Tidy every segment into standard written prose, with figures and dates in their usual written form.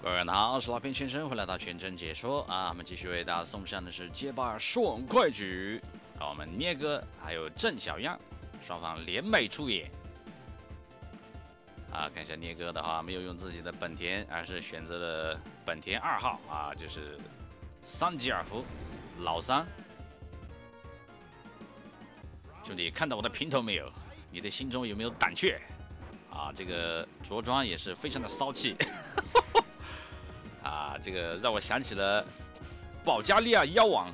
各位好，我是老片先生，回来到全程解说啊，我们继续为大家送上的是街霸爽快局。我们聂哥还有郑小样双方联袂出演。看一下聂哥的话，没有用自己的本田，而是选择了本田2号啊，就是桑吉尔夫老桑。兄弟，看到我的平头没有？你的心中有没有胆怯？啊，这个着装也是非常的骚气。这个让我想起了保加利亚妖王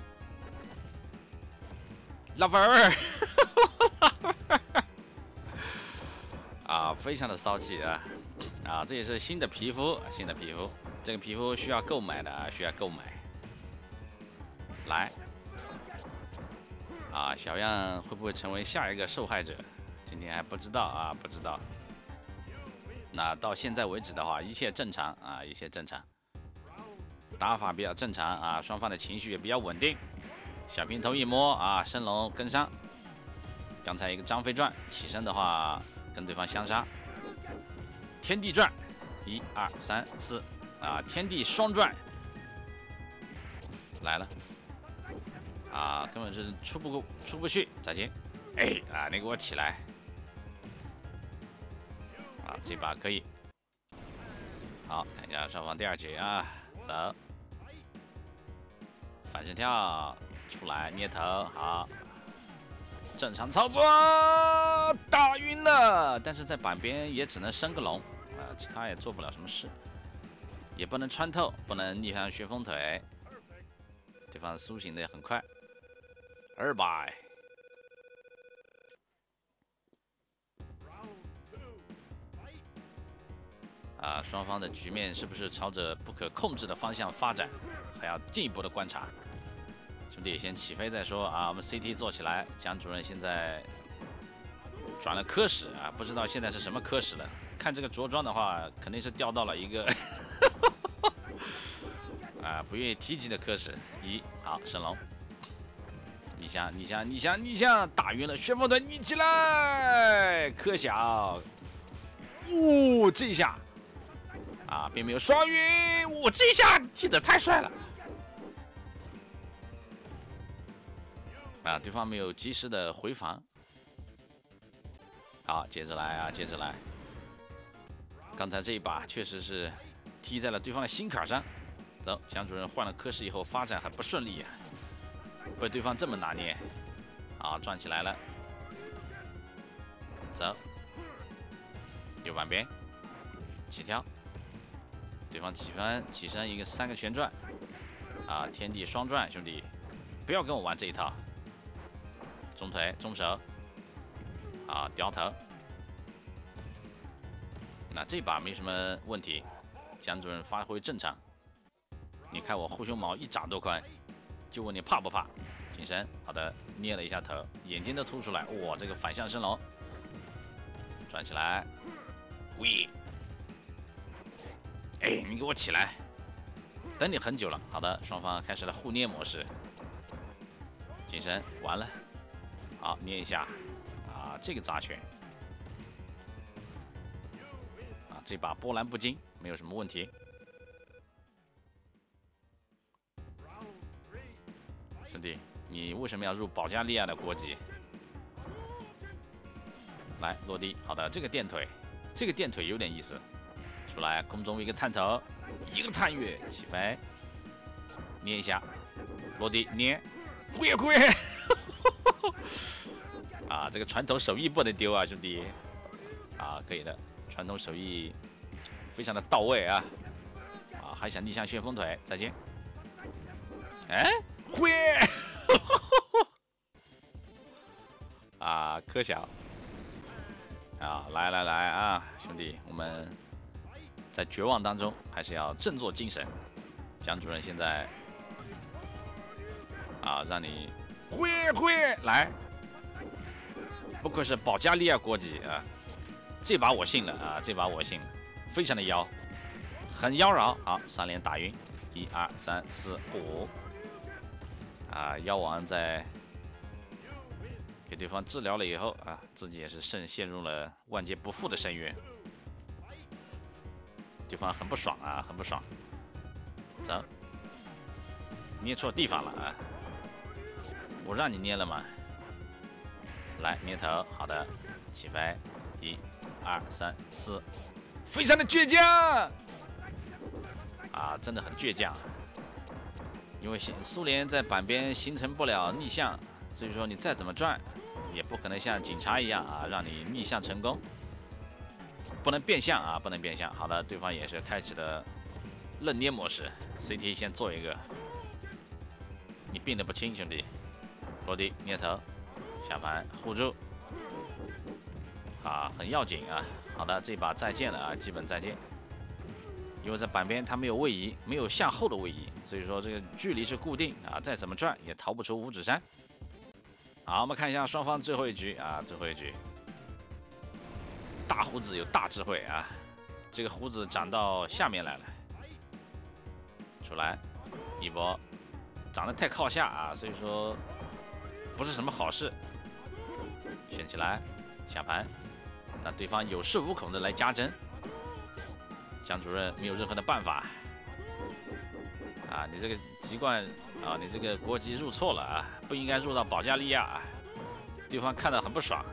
拉菲尔，非常的骚气啊！这也是新的皮肤，这个皮肤需要购买的，需要购买。来，小样会不会成为下一个受害者？今天还不知道不知道。那到现在为止的话，一切正常一切正常。打法比较正常双方的情绪也比较稳定。小平头一摸升龙跟上。刚才一个张飞转起身的话，跟对方相杀。天地转，1、2、3、4天地双转来了根本是出不去。再见，你给我起来这把可以。好，看一下双方第二局走。反身跳出来捏头，好，正常操作，打晕了。但是在板边也只能升个龙其他也做不了什么事，也不能穿透，不能逆向旋风腿。对方苏醒的也很快，200。双方的局面是不是朝着不可控制的方向发展，还要进一步的观察。兄弟，先起飞再说我们 CT 做起来。蒋主任现在转了科室不知道现在是什么科室了。看这个着装的话，肯定是调到了一个不愿意提及的科室。好，升龙，逆向，打晕了，旋风腿，你起来，科小，这一下。并没有双晕，这一下踢得太帅了对方没有及时的回防。好，接着来接着来。刚才这一把确实是踢在了对方的心坎上。走，蒋主任换了科室以后发展很不顺利被对方这么拿捏转起来了。走，右半边起跳。对方起身一个3个旋转天地双转，兄弟不要跟我玩这一套。中腿中手掉头。那这把没什么问题，蒋主任发挥正常。你看我护胸毛1掌多宽，就问你怕不怕？紧身，好的，捏了一下头，眼睛都凸出来，这个反向升龙，转起来，喂。你给我起来！等你很久了。好的，双方开始了互捏模式。紧身完了，好，捏一下这个砸拳这把波澜不惊，没有什么问题。兄弟，你为什么要入保加利亚的国籍？来，落地，好的，这个垫腿有点意思。出来，空中一个探头，一个探跃，起飞，捏一下，落地捏，挥这个传统手艺不能丢兄弟可以的，传统手艺非常的到位还想逆向旋风腿，再见，挥科小来兄弟，我们在绝望当中还是要振作精神。蒋主任现在让你挥来，不愧是保加利亚国籍这把我信了这把我信了，非常的妖，很妖娆。好，3连打晕，1、2、3、4、5妖王在给对方治疗了以后自己也是陷入了万劫不复的深渊。 对方很不爽啊，很不爽。走，捏错地方了啊！我让你捏了吗？来，捏头，好的，起飞，1、2、3、4，非常的倔强啊，真的很倔强。因为苏联在板边形成不了逆向，所以说你再怎么转，也不可能像警察一样啊，让你逆向成功。不能变向啊，不能变向。好的，对方也是开启了愣捏模式 ，CT 先做一个。你病得不轻，兄弟。落地捏头，下盘护住，啊，很要紧啊。好的，这把再见了啊，基本再见。因为在板边它没有位移，没有向后的位移，所以说这个距离是固定啊，再怎么转也逃不出五指山。好，我们看一下双方最后一局啊，最后一局。大胡子有大智慧啊，这个胡子长到下面来了，出来一波，长得太靠下啊，所以说不是什么好事。选起来下盘，那对方有恃无恐的来加针，江主任没有任何的办法啊，你这个籍贯啊，你这个国籍入错了啊，不应该入到保加利亚啊，对方看到很不爽。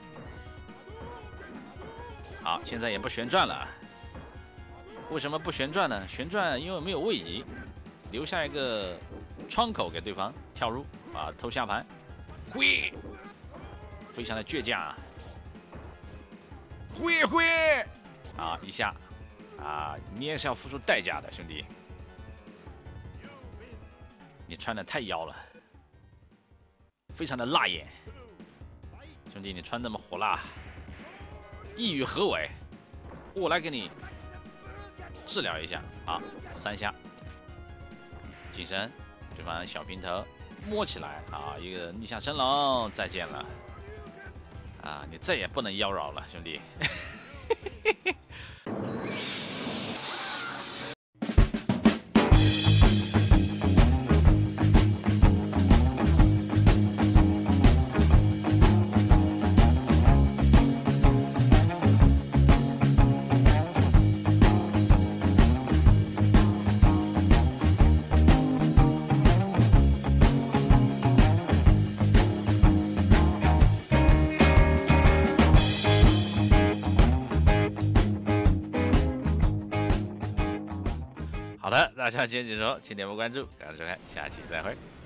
好，现在也不旋转了。为什么不旋转呢？旋转因为没有位移，留下一个窗口给对方跳入啊，偷下盘，挥，非常的倔强啊，挥啊一下啊，你也是要付出代价的，兄弟，你穿的太妖了，非常的辣眼，兄弟，你穿那么火辣。意欲何为？我来给你治疗一下。好，3下，紧身，对方小平头摸起来啊，一个逆向升龙，再见了啊！你再也不能妖娆了，兄弟。好的，大家接着说，请点播关注，感谢收看，下期再会。